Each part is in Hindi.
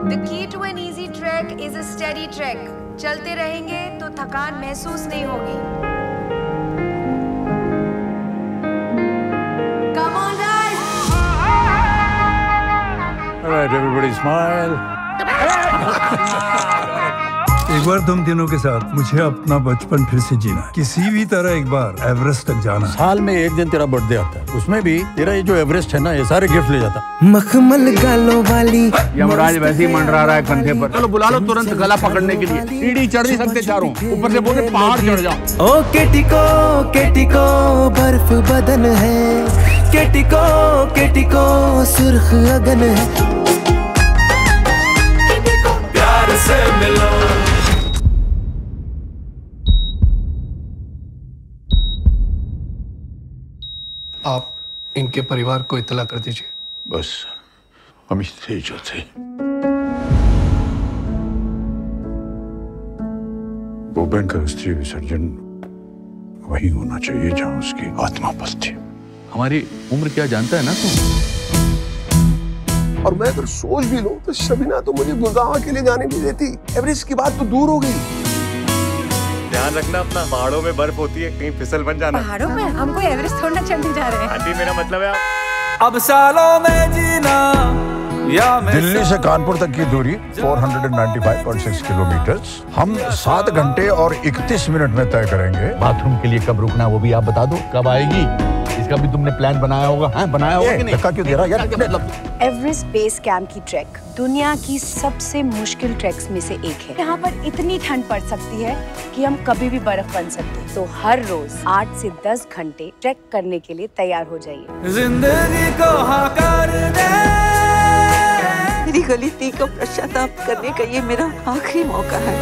The key to an easy trek is a steady trek. चलते रहेंगे तो थकान महसूस नहीं होगी। Come on guys! All right, everybody smile. एक बार तुम तीनों के साथ मुझे अपना बचपन फिर से जीना है। किसी भी तरह एक बार एवरेस्ट तक जाना है। साल में एक दिन तेरा बर्थडे आता है, उसमें भी तेरा ये जो एवरेस्ट है ना, ये सारे गिफ्ट ले जाता। मखमल गालों वाली यमराज वैसे ही मंडरा रहा है कंधे पर। चलो बुला लो तुरंत गला पकड़ने के लिए। सीढ़ी चढ़ नहीं सकते चारों, ऊपर से बोले पहाड़ चढ़ जाओ। ओ केटिको बर्फ बदन है, केटिको सुर्ख अगन है। प्यार से मिलो। आप इनके परिवार को इत्तला कर दीजिए। बस हम इतने जो थे। भूपेन का अस्थि विसर्जन वही होना चाहिए जहां उसकी आत्मा बसती है। हमारी उम्र क्या जानता है ना तू? और मैं अगर सोच भी लूं तो शबीना तो मुझे गुलदावा के लिए जाने नहीं देती। एवरेस्ट की बात तो दूर हो गई। ध्यान रखना अपना, पहाड़ों में बर्फ होती है, कहीं फिसल बन जाना। पहाड़ों में? हम कोई एवरेस्ट थोड़ा चढ़ने जा रहे हैं। आंटी मेरा मतलब है अब सालों में जीना या दिल्ली से कानपुर तक की दूरी 495.6 किलोमीटर हम 7 घंटे और 31 मिनट में तय करेंगे। बाथरूम के लिए कब रुकना वो भी आप बता दो, कब आएगी? इसका भी तुमने प्लान बनाया होगा। हाँ, बनाया होगा कि नहीं? धक्का क्यों दे रहा यार? एवरेस्ट बेस कैंप की ट्रैक दुनिया की सबसे मुश्किल ट्रैक्स में से एक है। यहाँ पर इतनी ठंड पड़ सकती है कि हम कभी भी बर्फ बन सकते हैं। तो हर रोज 8 से 10 घंटे ट्रैक करने के लिए तैयार हो जाइए। जिंदगी को हाकार दे। मेरी गलती का पश्चाताप करने का ये मेरा आखिरी मौका है।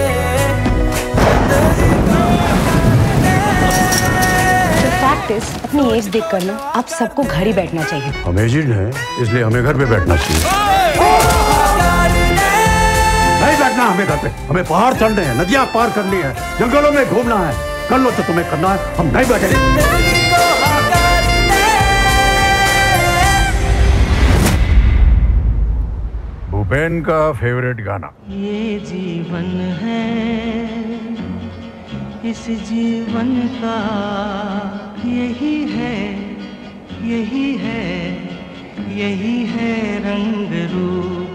अपनी एज देख कर ना आप सबको घर ही बैठना चाहिए। हम एजिड हैं, इसलिए हमें घर पे बैठना चाहिए। नहीं बैठना हमें घर पे, हमें पहाड़ चढ़ने हैं, नदियां पार करनी है, जंगलों में घूमना है। कर लो तो तुम्हें करना है, हम नहीं बैठेंगे। भूपेन का फेवरेट गाना। ये जीवन है, इस जीवन का यही है, यही है रंग रूप।